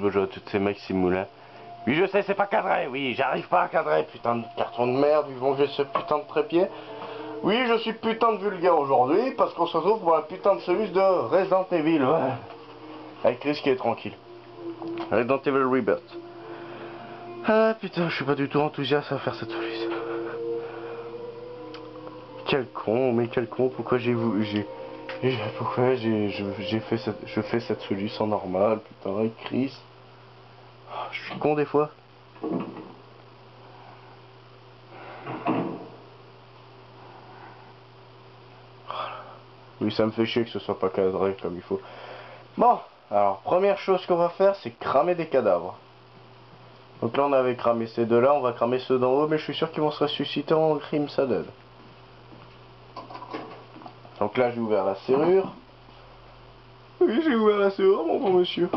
veux jouer à toutes ces mecs moulins. Oui, je sais, c'est pas cadré, oui, j'arrive pas à cadrer, putain de carton de merde, ils vont jouer ce putain de trépied. Oui, je suis putain de vulgaire aujourd'hui, parce qu'on se retrouve pour un putain de solus de Resident Evil, ouais. Avec Chris qui est tranquille. Resident Evil Rebirth. Ah putain, je suis pas du tout enthousiaste à faire cette solus. Quel con, mais quel con, pourquoi pourquoi je fais cette solution normale, putain, avec Chris. Je suis con des fois. Oui, ça me fait chier que ce soit pas cadré comme il faut. Bon, alors, première chose qu'on va faire, c'est cramer des cadavres. Donc là, on avait cramé ces deux-là, on va cramer ceux d'en haut, mais je suis sûr qu'ils vont se ressusciter en Crimson. Donc là, j'ai ouvert la serrure. Oui, j'ai ouvert la serrure, mon bon monsieur.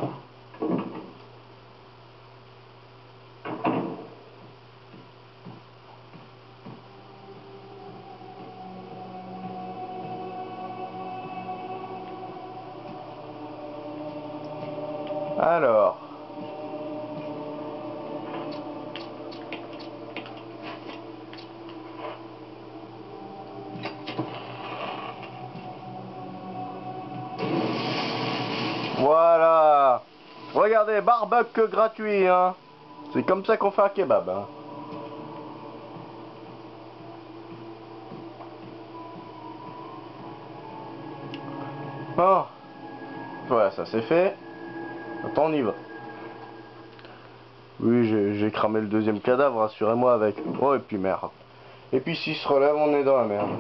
Alors... Voilà. Regardez, barbecue gratuit, hein. C'est comme ça qu'on fait un kebab, hein. Bon. Voilà, ça c'est fait. Attends, on y va. Oui, j'ai cramé le deuxième cadavre, rassurez-moi avec. Oh, et puis merde. Et puis s'il se relève, on est dans la merde.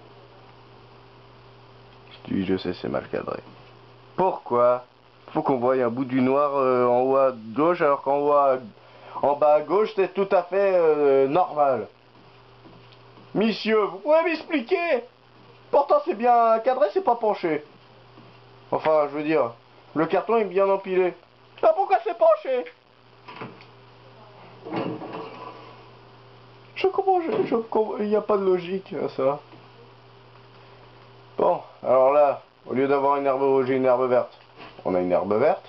Je sais, c'est mal cadré. Pourquoi? Faut qu'on voie un bout du noir en haut à gauche, alors en bas à gauche, c'est tout à fait normal. Monsieur, vous pouvez m'expliquer? Pourtant, c'est bien cadré, c'est pas penché. Enfin, je veux dire, le carton est bien empilé. Ah, pourquoi c'est penché? Il n'y a pas de logique à ça. Bon, alors là, au lieu d'avoir une herbe rouge et une herbe verte, on a une herbe verte.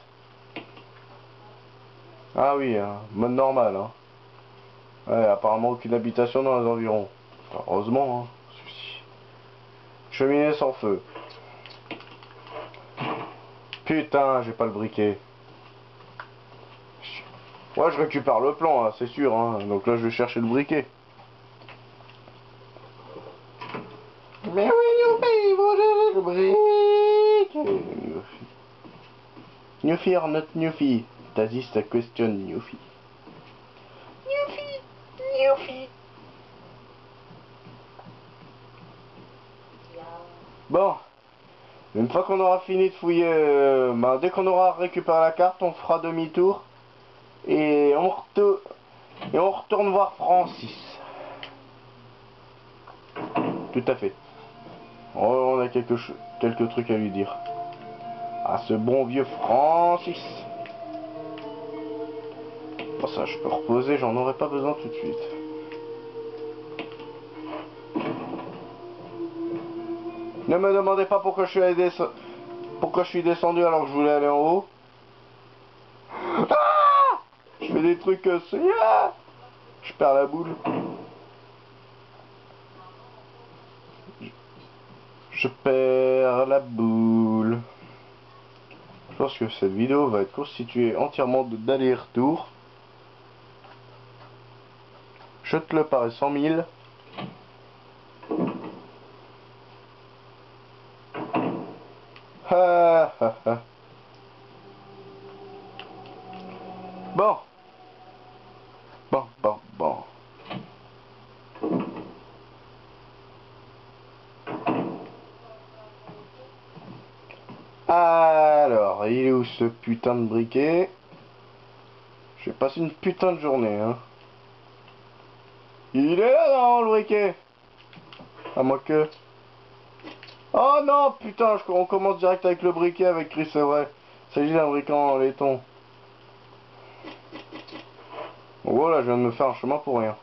Ah oui, hein, mode normal, hein. Ouais, apparemment aucune habitation dans les environs. Enfin, heureusement, hein. Cheminée sans feu. Putain, j'ai pas le briquet. Ouais, je récupère le plan, hein, c'est sûr, hein. Donc là, je vais chercher le briquet. Mais oui, youpi, vous avez le briquet. Newfie or not Newfie? That is the question, Newfie. Newfie, Newfie. Bon, une fois qu'on aura fini de fouiller, dès qu'on aura récupéré la carte, on fera demi-tour et on retourne voir Francis. Tout à fait. On a quelques trucs à lui dire. À ce bon vieux Francis. Bon, ça, je peux reposer, j'en aurai pas besoin tout de suite. Ne me demandez pas pourquoi pourquoi je suis descendu alors que je voulais aller en haut. Ah, je fais des trucs je perds la boule. Je perds la boule. Je pense que cette vidéo va être constituée entièrement d'allers-retours. Je te le parie 100 000. Ah, ah, ah. Bon. Bon. Alors, il est où ce putain de briquet? J'ai passé une putain de journée, hein. Il est là dans le briquet. À moins que... Oh non, putain, on commence direct avec le briquet avec Chris, c'est vrai. Il s'agit d'un briquet en laiton. Voilà, je viens de me faire un chemin pour rien.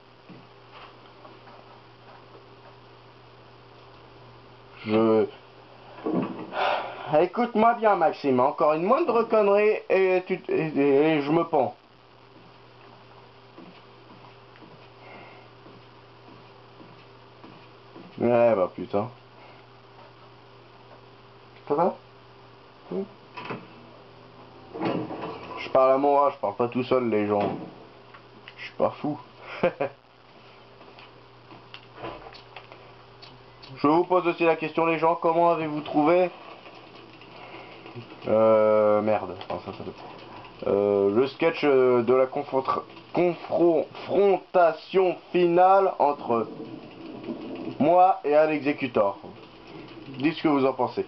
Écoute-moi bien, Maxime. Encore une moindre connerie et je me pends. Ouais, bah putain. Ça va? Oui. Je parle à moi, je parle pas tout seul, les gens. Je suis pas fou. Je vous pose aussi la question, les gens, comment avez-vous trouvé merde. Enfin, le sketch de la confrontation finale entre moi et un exécuteur. Dites ce que vous en pensez.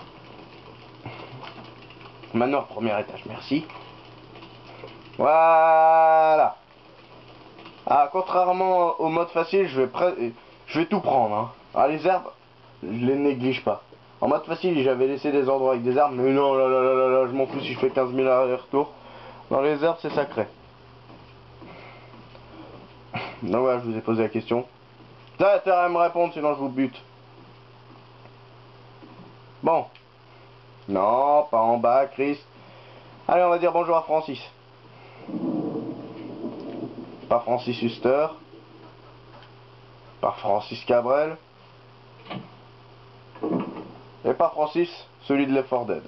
Maintenant, premier étage, merci. Voilà. Ah, contrairement au mode facile, je vais tout prendre. Hein. Ah, les herbes, je les néglige pas. En mode facile, j'avais laissé des endroits avec des arbres, mais non, là, je m'en fous si je fais 15 000 allers-retours. Dans les herbes, c'est sacré. Donc voilà, je vous ai posé la question. Vous avez intérêt à me répondre, sinon je vous bute. Bon. Non, pas en bas, Chris. Allez, on va dire bonjour à Francis. Pas Francis Huster. Pas Francis Cabrel. Et pas Francis, celui de Left 4 Dead.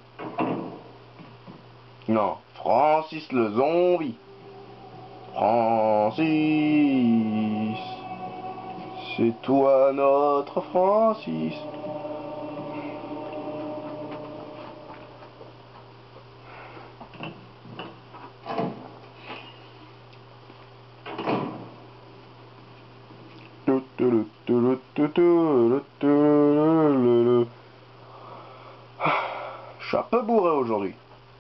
Non, Francis le zombie. Francis. C'est toi notre Francis. Je suis un peu bourré aujourd'hui.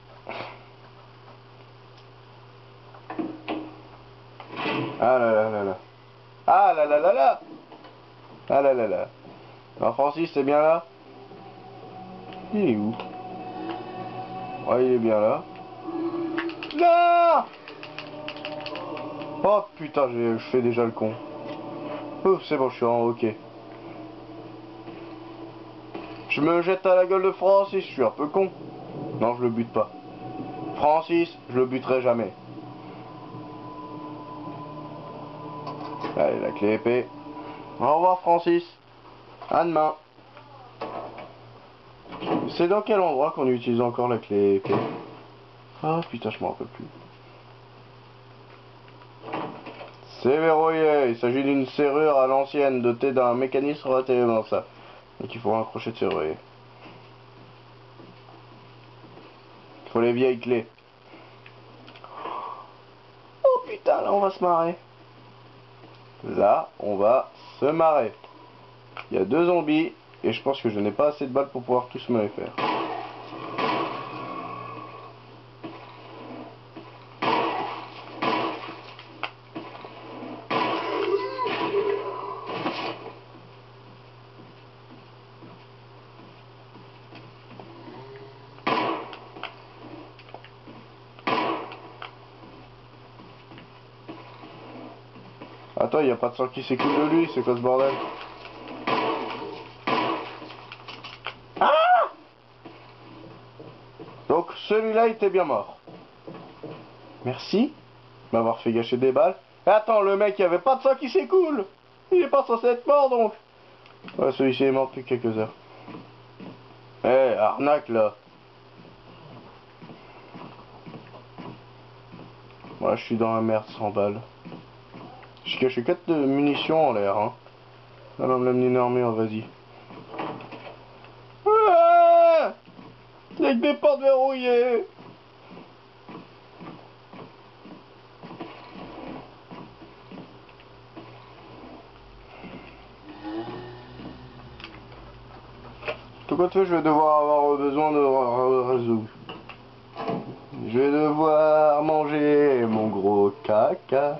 Ah là là là là. Ah là là là là. Ah là là là. Alors Francis, c'est bien là? Il est où? Ouais, il est bien là. Non! Oh putain, je fais déjà le con. Ouf, c'est bon, je suis en hockey. Je me jette à la gueule de Francis, je suis un peu con. Non, je le bute pas. Francis, je le buterai jamais. Allez, la clé épée. Au revoir Francis. À demain. C'est dans quel endroit qu'on utilise encore la clé épée? Ah putain, je m'en rappelle plus. C'est verrouillé. Il s'agit d'une serrure à l'ancienne dotée d'un mécanisme raté dans ça. Donc il faut un crochet de serrurier. Il faut les vieilles clés. Oh putain, là on va se marrer. Là, on va se marrer. Il y a 2 zombies et je pense que je n'ai pas assez de balles pour pouvoir tous me les faire. Attends, il n'y a pas de sang qui s'écoule de lui, c'est quoi ce bordel? Ah! Donc celui-là était bien mort. Merci de m'avoir fait gâcher des balles. Et attends, le mec, il n'y avait pas de sang qui s'écoule. Il est pas censé être mort donc. Ouais, celui-ci est mort depuis quelques heures. Eh, arnaque là. Moi, je suis dans la merde sans balles. J'ai caché 4 de munitions en l'air, hein. Non, non, me l'amener une armure, vas-y. Ah! Y'a que des portes verrouillées. Tout compte fait, je vais devoir avoir besoin de réseau. Je vais devoir manger mon gros caca.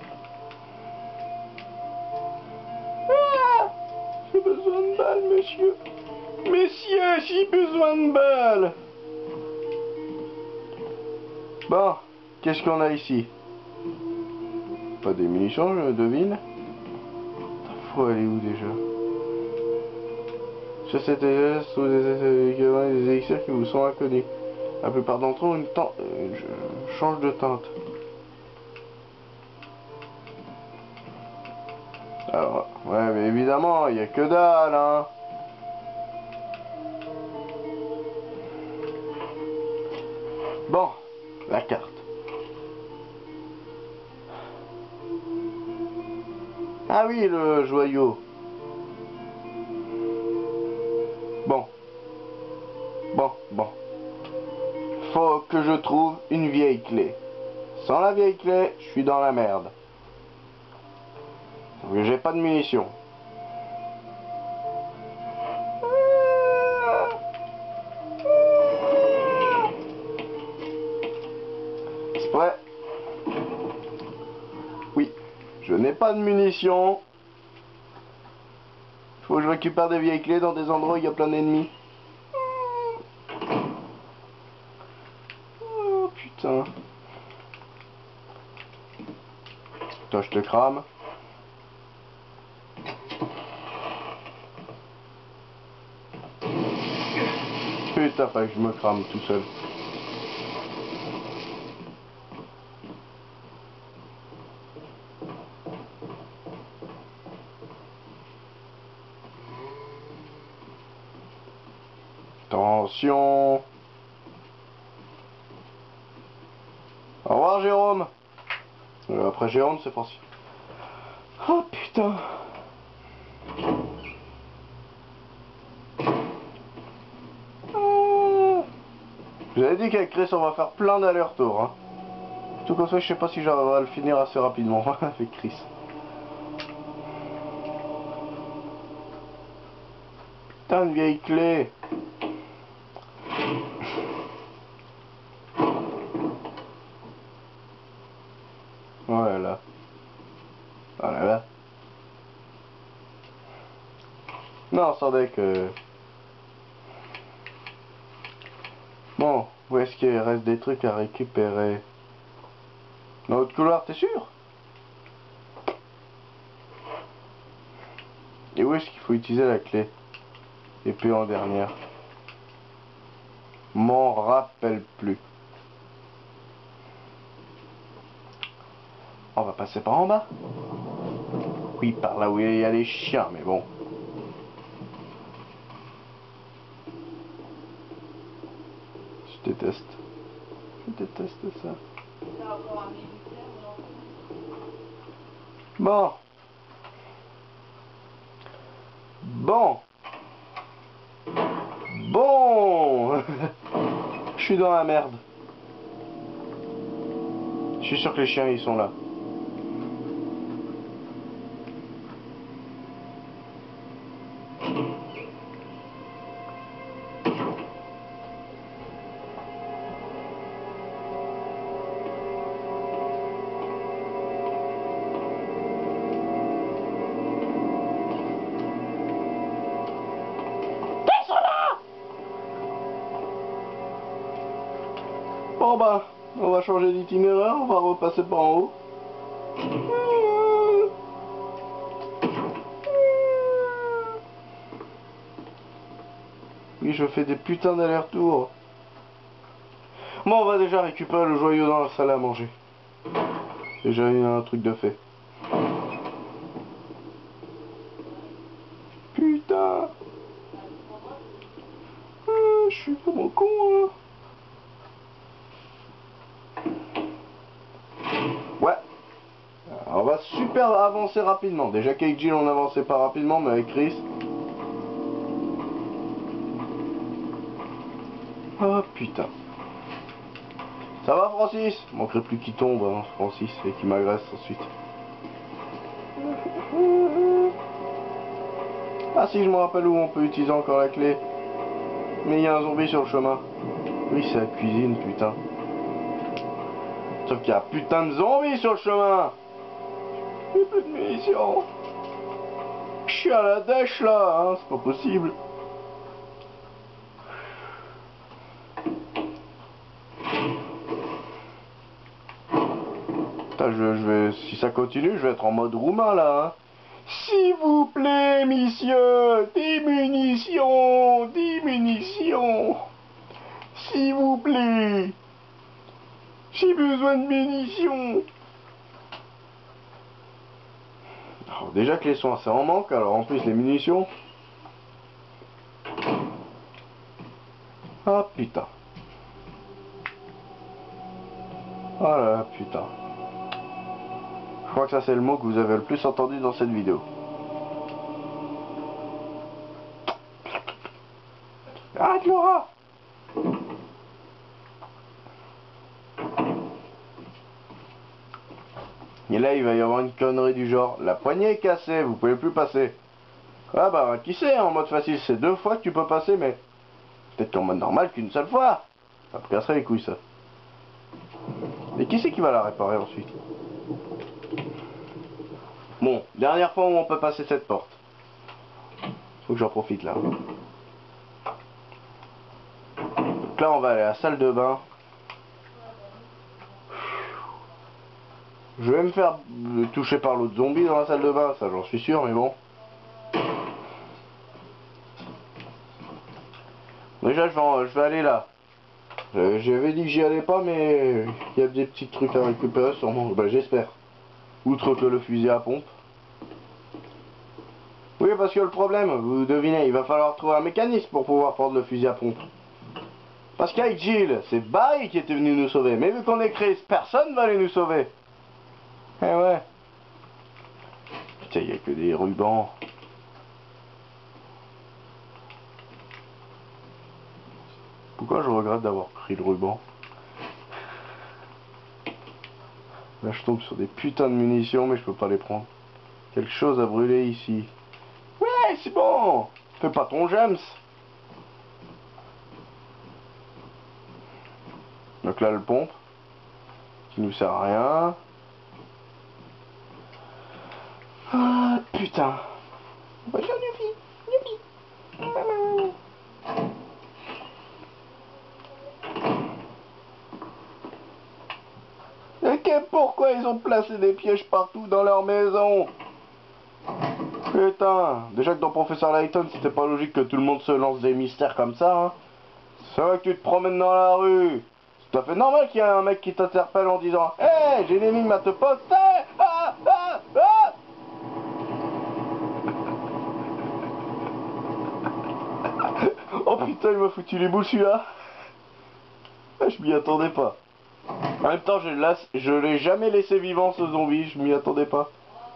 Ah! J'ai besoin de balles, monsieur. Messieurs, j'ai besoin de balles. Bon, qu'est-ce qu'on a ici? Pas des munitions, je devine. Faut aller où déjà? Sur cette gestes ou des élixirs qui vous sont inconnus. La plupart d'entre eux ont change de teinte. Alors, ouais, mais évidemment, il n'y a que dalle, hein. Bon, la carte. Ah oui, le joyau. Bon. Bon. Faut que je trouve une vieille clé. Sans la vieille clé, je suis dans la merde. Parce que j'ai pas de munitions. C'est prêt? Oui. Je n'ai pas de munitions. Faut que je récupère des vieilles clés dans des endroits où il y a plein d'ennemis. Oh putain. Toi, je te crame. Putain, fallait que je me crame tout seul. Attention. Au revoir, Jérôme. Après Jérôme, c'est Francis. Oh putain. Je vous avais dit qu'avec Chris, on va faire plein d'allers-retours. Hein. Tout comme ça, je sais pas si j'arriverai à le finir assez rapidement avec Chris. Putain de vieille clé. Voilà. Voilà. Non, attendez que... Bon, où est-ce qu'il reste des trucs à récupérer? Dans l'autre couloir, t'es sûr? Et où est-ce qu'il faut utiliser la clé? Et puis en dernière. M'en rappelle plus. On va passer par en bas. Oui, par là où il y a les chiens, mais bon. Je déteste. Je déteste ça. Bon. Bon. Je suis dans la merde. Je suis sûr que les chiens, ils sont là. Bon bah, on va changer d'itinéraire, on va repasser par en haut. Oui, je fais des putains d'allers-retours. Bon, on va déjà récupérer le joyau dans la salle à manger. Déjà, il y a un truc de fait. Putain. Je suis vraiment con, hein. Ouais. On va super avancer rapidement. Déjà qu'avec Jill on avançait pas rapidement, mais avec Chris... Oh putain. Ça va Francis? Manquerait plus qu'il tombe, hein, Francis, et qu'il m'agresse ensuite. Ah si, je me rappelle où on peut utiliser encore la clé. Mais il y a un zombie sur le chemin. Oui, c'est la cuisine, putain. Sauf qu'il y a putain de zombies sur le chemin. J'ai plus de munitions. Je suis à la dèche là, hein, c'est pas possible. Putain, si ça continue, je vais être en mode roumain là. Hein. S'il vous plaît, monsieur, des munitions, des munitions. S'il vous plaît, j'ai besoin de munitions. Alors, déjà que les soins, ça en manque, alors en plus les munitions. Ah putain. Ah là là, putain. Je crois que ça c'est le mot que vous avez le plus entendu dans cette vidéo. Arrête Laura. Et là il va y avoir une connerie du genre, la poignée est cassée, vous pouvez plus passer. Ah bah qui sait, en mode facile c'est 2 fois que tu peux passer, mais peut-être qu'en mode normal qu'une seule fois. Ça me casserait les couilles ça. Et qui c'est qui va la réparer ensuite? Bon, dernière fois où on peut passer cette porte. Faut que j'en profite là. Donc là on va aller à la salle de bain. Je vais me faire toucher par l'autre zombie dans la salle de bain, ça j'en suis sûr, mais bon. Déjà je vais aller là. J'avais dit que j'y allais pas, mais il y a des petits trucs à récupérer sûrement, bah, j'espère. Outre que le fusil à pompe. Oui, parce que le problème, vous devinez, il va falloir trouver un mécanisme pour pouvoir prendre le fusil à pompe. Parce qu'avec Jill, c'est Barry qui était venu nous sauver, mais vu qu'on est Chris, personne va aller nous sauver. Eh ouais. Putain, il n'y a que des rubans. Pourquoi je regrette d'avoir pris le ruban? Là je tombe sur des putains de munitions mais je peux pas les prendre. Quelque chose à brûler ici. Ouais, c'est bon. Fais pas ton James. Donc là le pompe. Qui nous sert à rien. Ah putain. Bonjour Nubi. Nubi. Et pourquoi ils ont placé des pièges partout dans leur maison? Putain, déjà que dans Professeur Layton, c'était pas logique que tout le monde se lance des mystères comme ça, hein. C'est vrai que tu te promènes dans la rue. C'est tout à fait normal qu'il y ait un mec qui t'interpelle en disant « Hey, j'ai une énigme à te poser. Ah, ah, ah !» Oh putain, il m'a foutu les boules celui-là. Je m'y attendais pas. En même temps, je l'ai jamais laissé vivant ce zombie, je m'y attendais pas.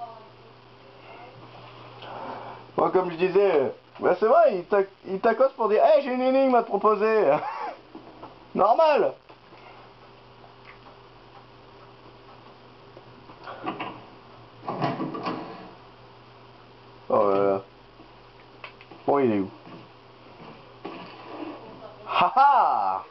Bon, comme je disais, bah c'est vrai, il t'accoste pour dire hey, j'ai une énigme à te proposer. Normal. Oh là là. Bon, il est où? Haha.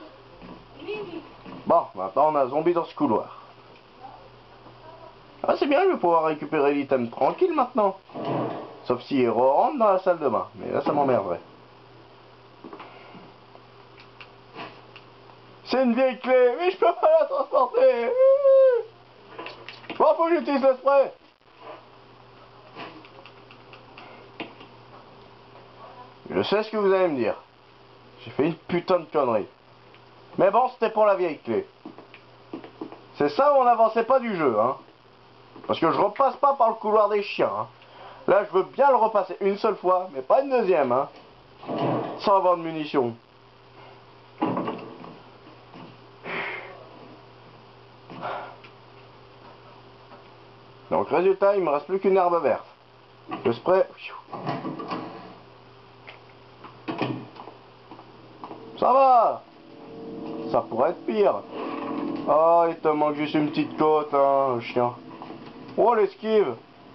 Bon, maintenant on a un zombie dans ce couloir. Ah c'est bien, je vais pouvoir récupérer l'item tranquille maintenant. Sauf si il rentre dans la salle de bain. Mais là ça m'emmerderait. C'est une vieille clé, mais je peux pas la transporter. Bon, faut que j'utilise le spray. Je sais ce que vous allez me dire. J'ai fait une putain de connerie. Mais bon, c'était pour la vieille clé. C'est ça où on n'avançait pas du jeu, hein. Parce que je repasse pas par le couloir des chiens, hein. Là, je veux bien le repasser une seule fois, mais pas une deuxième, hein. Sans avoir de munitions. Donc, résultat, il me reste plus qu'une herbe verte. Le spray... Ça va. Ça pourrait être pire. Oh, il te manque juste une petite côte, hein, le chien. Oh, l'esquive.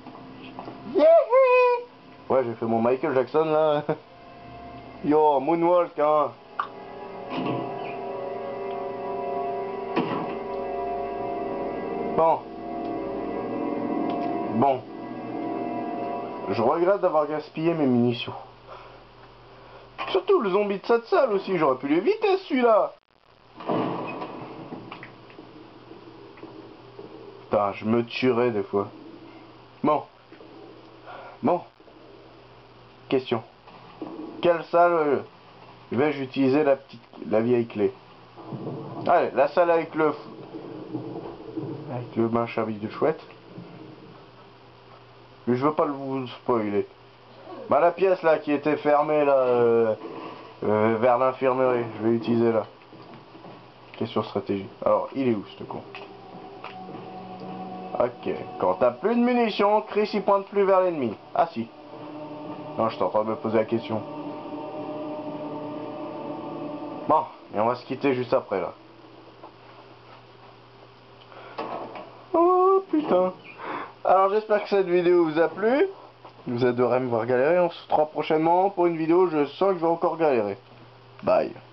Ouais, j'ai fait mon Michael Jackson, là. Yo, moonwalk, hein. Bon. Bon. Je regrette d'avoir gaspillé mes munitions. Surtout le zombie de cette salle aussi, j'aurais pu l'éviter celui-là. Putain, je me tuerais des fois. Bon. Bon. Question. Quelle salle vais-je utiliser la vieille clé? Allez, la salle avec le machin de chouette. Mais je veux pas vous spoiler. Bah la pièce là qui était fermée là vers l'infirmerie, je vais l'utiliser là. Question stratégie. Alors, il est où ce con? Ok. Quand t'as plus de munitions, Chris il pointe plus vers l'ennemi. Ah si. Non, je suis en train de me poser la question. Bon, et on va se quitter juste après là. Oh putain. Alors j'espère que cette vidéo vous a plu. Vous adorez me voir galérer. On se retrouve prochainement pour une vidéo. Je sens que je vais encore galérer. Bye.